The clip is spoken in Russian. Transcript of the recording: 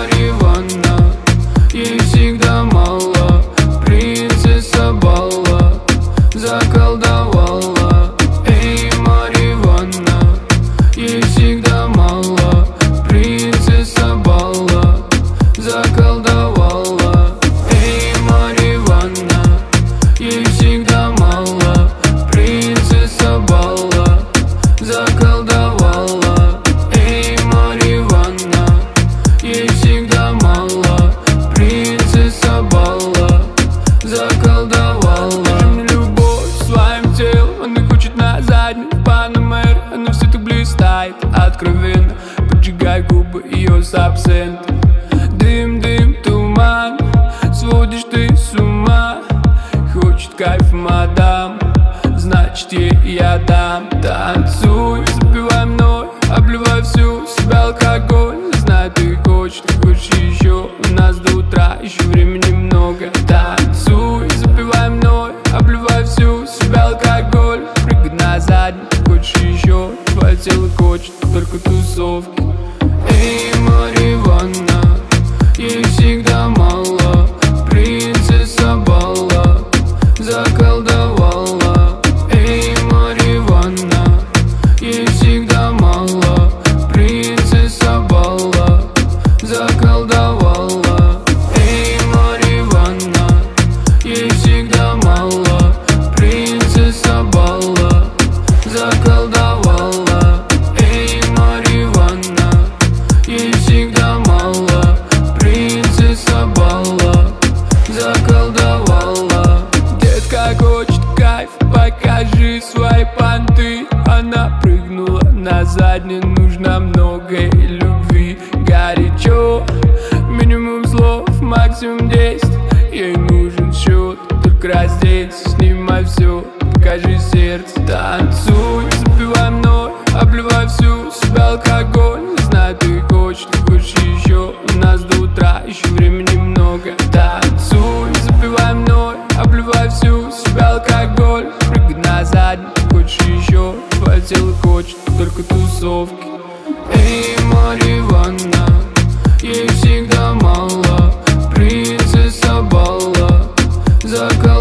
Мариванна, ей всегда мало, принцесса балла заколдовала. Эй, Мариванна, ей всегда мало, принцесса балла заколдовала. Эй, Мариванна, ей всегда мало, принцесса балла заколдовала. Эй, Мариванна, ей всегда мало, принцесса балла заколдовала. Скажи мне любовь своим телом, она хочет на заднем Панамере. Она все так блистает откровенно, поджигай губы ее с абсентом. Дым, дым, туман, сводишь ты с ума. Хочет кайф, мадам, значит ей я дам. Танцуй, запивай мной, обливай всю себя алкоголь. Знаю, ты хочешь еще, у нас до утра еще времени много. Танцуй, запивай мной, обливай всю себя алкоголь. Прыгай на задницу, хочешь еще, твое тело хочет только тусовки. Эй, Мариванна, ей всегда мало, принцесса балла заколдовала. Эй, Мариванна, ей всегда мало, принцесса балла заколдовала. Эй, Мариванна, ей всегда мало, принцесса балла заколдовала. Эй, Мариванна, ей всегда мало, принцесса балла заколдовала. Детка хочет кайф, покажи свои понты. Она прыгнула на заднюю, нужно много любви. Горячо, минимум слов, максимум действий. Ей нужен счет, только раздеться, снимай все, покажи сердце. Танцуй, запивай мной, обливай всю себя алкоголь. Не знаю, ты хочешь еще, у нас до утра еще времени много. Танцуй, запивай мной, обливай всю себя алкоголь. Прыгай на задницу, хочешь еще, твое тело хочет только тусовки. Эй, Мариванна, ей всегда мало, принцесса балла заколдовала.